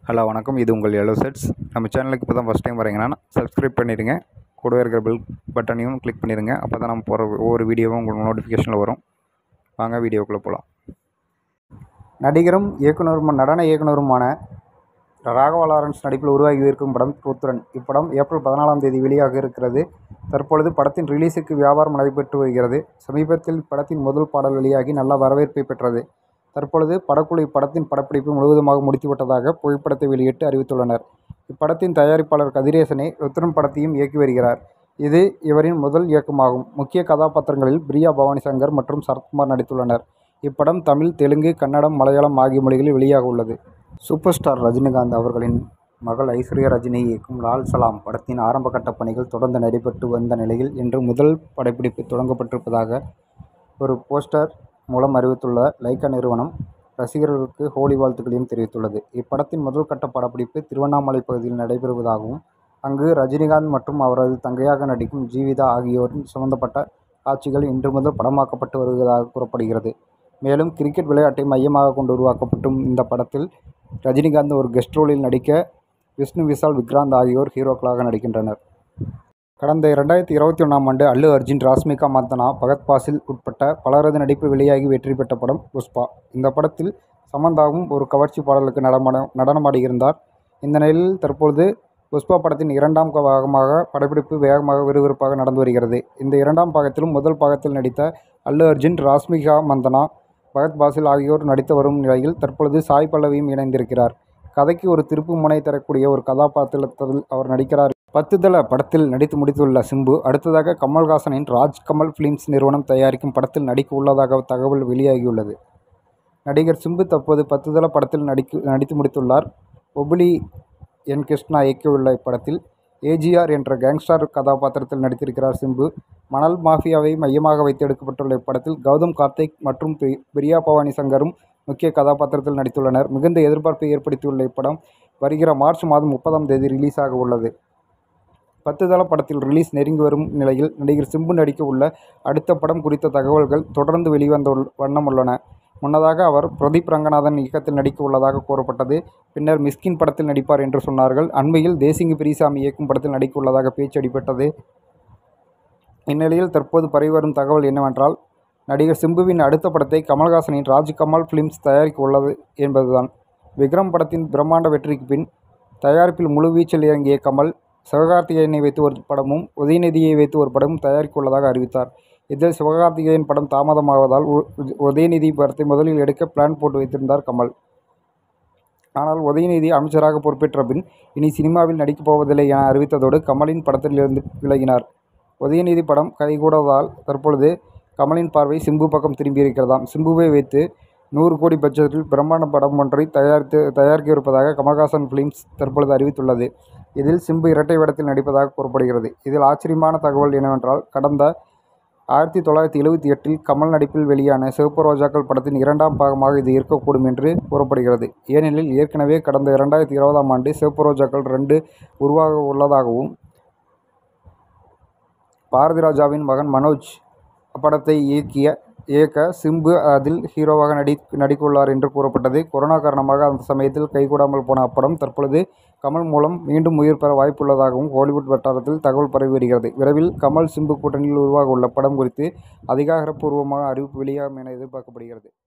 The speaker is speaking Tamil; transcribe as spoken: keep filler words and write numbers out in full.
ஹலோ வணக்கம். இது உங்கள் எல்லோ செட்ஸ். நம்ம சேனலுக்கு இப்போ தான் ஃபஸ்ட் டைம் வரீங்கன்னா சப்ஸ்கிரைப் பண்ணிடுங்க. கூடவே இருக்கிற பெல் பட்டனையும் கிளிக் பண்ணிடுங்க. அப்போ தான் நம்ம போகிற ஒவ்வொரு வீடியோவும் உங்களுக்கு நோட்டிஃபிகேஷனில் வரும். வாங்க வீடியோக்குள்ளே போகலாம். நடிகரும் இயக்குனரும் நடன இயக்குனருமான ராகவா லாரன்ஸ் நடிப்பில் உருவாகி இருக்கும் படம் புத்திரன். இப்படம் ஏப்ரல் பதினாலாம் தேதி வெளியாக இருக்கிறது. தற்பொழுது படத்தின் ரிலீஸுக்கு வியாபாரம் நடைபெற்று வருகிறது. சமீபத்தில் படத்தின் முதல் பாடல் வெளியாகி நல்ல வரவேற்பை பெற்றது. தற்பொழுது படக்குழு இப்படத்தின் படப்பிடிப்பு முழுவதுமாக முடித்துவிட்டதாக புகைப்படத்தை வெளியிட்டு அறிவித்துள்ளனர். இப்படத்தின் தயாரிப்பாளர் கதிரேசனே ருத்ரன் படத்தையும் இயக்கி வருகிறார். இது இவரின் முதல் இயக்கமாகும். முக்கிய கதாபாத்திரங்களில் பிரியா பவானி சங்கர் மற்றும் சரத்குமார் நடித்துள்ளனர். இப்படம் தமிழ், தெலுங்கு, கன்னடம், மலையாளம் ஆகிய மொழிகளில் வெளியாக உள்ளது. சூப்பர் ஸ்டார் ரஜினிகாந்த் அவர்களின் மகள் ஐஸ்வர்யா ரஜினி இயக்கும் லால் சலாம் படத்தின் ஆரம்பகட்ட பணிகள் தொடர்ந்து நடைபெற்று வந்த நிலையில் இன்று முதல் படப்பிடிப்பு தொடங்கப்பட்டிருப்பதாக ஒரு போஸ்டர் மூலம் அறிவித்துள்ள லைக்கா நிறுவனம் ரசிகர்களுக்கு ஹோலி வாழ்த்துக்களையும் தெரிவித்துள்ளது. இப்படத்தின் முதல் கட்ட படப்பிடிப்பு திருவண்ணாமலை பகுதியில் நடைபெறுவதாகவும் அங்கு ரஜினிகாந்த் மற்றும் அவரது தங்கையாக நடிக்கும் ஜீவிதா ஆகியோரின் சம்பந்தப்பட்ட காட்சிகள் இன்று முதல் படமாக்கப்பட்டு வருவதாக கூறப்படுகிறது. மேலும் கிரிக்கெட் விளையாட்டை மையமாக கொண்டு உருவாக்கப்பட்டும் இந்த படத்தில் ரஜினிகாந்த் ஒரு கெஸ்ட் ரோலில் நடிக்க விஷ்ணு விஷால், விக்ராந்த் ஆகியோர் ஹீரோக்களாக நடிக்கின்றனர். கடந்த இரண்டாயிரத்தி இருபத்தி ஒன்றாம் ஆண்டு அல்லு அர்ஜுன், ராஷ்மிகா மந்தனா, பகத் பாசில் உட்பட்ட பலரது நடிப்பில் வெளியாகி வெற்றி பெற்ற படம் புஷ்பா. இந்த படத்தில் சமந்தாவும் ஒரு கவர்ச்சி பாடலுக்கு நடன நடனமாடியிருந்தார். இந்த நிலையில் தற்பொழுது புஷ்பா படத்தின் இரண்டாம் பாகமாக படப்பிடிப்பு வேகமாக விறுவிறுப்பாக நடந்து வருகிறது. இந்த இரண்டாம் பாகத்திலும் முதல் பாகத்தில் நடித்த அல்லு அர்ஜுன், ராஷ்மிகா மந்தனா, பகத் பாசில் ஆகியோர் நடித்து வரும் நிலையில் தற்பொழுது சாய் பல்லவியும் இணைந்திருக்கிறார். கதைக்கு ஒரு திருப்பு முனை தரக்கூடிய ஒரு கதாபாத்திரத்தில் அவர் நடிக்கிறார். பத்து தல படத்தில் நடித்து முடித்துள்ள சிம்பு அடுத்ததாக கமல்ஹாசனின் ராஜ் கமல் பிலிம்ஸ் நிறுவனம் தயாரிக்கும் படத்தில் நடிக்க உள்ளதாக தகவல் வெளியாகியுள்ளது. நடிகர் சிம்பு தற்போது பத்து தல படத்தில் நடிக்க நடித்து முடித்துள்ளார். ஒபுலி என் கிருஷ்ணா இயக்கியுள்ள இப்படத்தில் ஏஜிஆர் என்ற கேங்ஸ்டர் கதாபாத்திரத்தில் நடித்திருக்கிறார் சிம்பு. மணல் மாஃபியாவை மையமாக வைத்து எடுக்கப்பட்டுள்ள இப்படத்தில் கௌதம் கார்த்திக் மற்றும் பிரியா பவானி சங்கரும் முக்கிய கதாபாத்திரத்தில் நடித்துள்ளனர். மிகுந்த எதிர்பார்ப்பை ஏற்படுத்தியுள்ள இப்படம் வருகிற மார்ச் மாதம் முப்பதாம் தேதி ரிலீஸ் ஆக உள்ளது. பத்து தல படத்தில் ரிலீஸ் நெருங்கி வரும் நிலையில் நடிகர் சிம்பு நடிக்க உள்ள அடுத்த படம் குறித்த தகவல்கள் தொடர்ந்து வெளிவந்த வண்ணம் உள்ளன. முன்னதாக அவர் பிரதீப் ரங்கநாதன் இயக்கத்தில் நடிக்க உள்ளதாக கூறப்பட்டது. பின்னர் மிஸ்கின் படத்தில் நடிப்பார் என்று சொன்னார்கள். அண்மையில் தேசிங்கு பெரியசாமி இயக்கும் படத்தில் நடிக்க உள்ளதாக பேச்சு அடிபட்டது. இந்நிலையில் தற்போது பரவி வரும் தகவல் என்னவென்றால் நடிகர் சிம்புவின் அடுத்த படத்தை கமல்ஹாசனின் ராஜ் கமல் பிலிம்ஸ் தயாரிக்க உள்ளது என்பதுதான். விக்ரம் படத்தின் பிரம்மாண்ட வெற்றிக்கு பின் தயாரிப்பில் முழு வீச்சில் இறங்கிய கமல் சிவகார்த்திகேயனை வைத்து ஒரு படமும் உதயநிதியை வைத்து ஒரு படமும் தயாரிக்க உள்ளதாக அறிவித்தார். இதில் சிவகார்த்திகேயன் படம் தாமதமாவதால் உதயநிதி படத்தை முதலில் எடுக்க பிளான் போட்டு வைத்திருந்தார் கமல். ஆனால் உதயநிதி அமைச்சராக பொறுப்பேற்ற பின் இனி சினிமாவில் நடிக்கப் போவதில்லை என அறிவித்ததோடு கமலின் படத்திலிருந்து விலகினார். உதயநிதி படம் கைகூடாததால் தற்பொழுது கமலின் பார்வை சிம்பு பக்கம் திரும்பியிருக்கிறதாம். சிம்புவை வைத்து நூறு கோடி பட்ஜெட்டில் பிரம்மாண்ட படம் ஒன்றை தயாரித்து தயாரிக்க இருப்பதாக கமல்ஹாசன் பிலிம்ஸ் தற்பொழுது அறிவித்துள்ளது. இதில் சிம்பு இரட்டை வேடத்தில் நடிப்பதாக கூறப்படுகிறது. இதில் ஆச்சரியமான தகவல் என்னவென்றால் கடந்த ஆயிரத்தி தொள்ளாயிரத்தி எழுபத்தி எட்டில் கமல் நடிப்பில் வெளியான சிவப்பு ரோஜாக்கள் படத்தின் இரண்டாம் பாகமாக இது இருக்கக்கூடும் என்று கூறப்படுகிறது. ஏனெனில் ஏற்கனவே கடந்த இரண்டாயிரத்தி இருபதாம் ஆண்டு சிவப்பு ரோஜாக்கள் ரெண்டு உருவாக உள்ளதாகவும் பாரதிராஜாவின் மகன் மனோஜ் அப்படத்தை இயக்கிய இயக்க சிம்பு அதில் ஹீரோவாக நடி நடிக்கவுள்ளார் என்று கூறப்பட்டது. கொரோனா காரணமாக அந்த சமயத்தில் கைகூடாமல் போன அப்படம் தற்பொழுது கமல் மூலம் மீண்டும் உயிர் பெற வாய்ப்புள்ளதாகவும் ஹாலிவுட் வட்டாரத்தில் தகவல் பரவி வருகிறது. விரைவில் கமல் சிம்பு கூட்டணியில் உருவாக உள்ள படம் குறித்து அதிகாரப்பூர்வமாக அறிவிப்பு வெளியாகும் என எதிர்பார்க்கப்படுகிறது.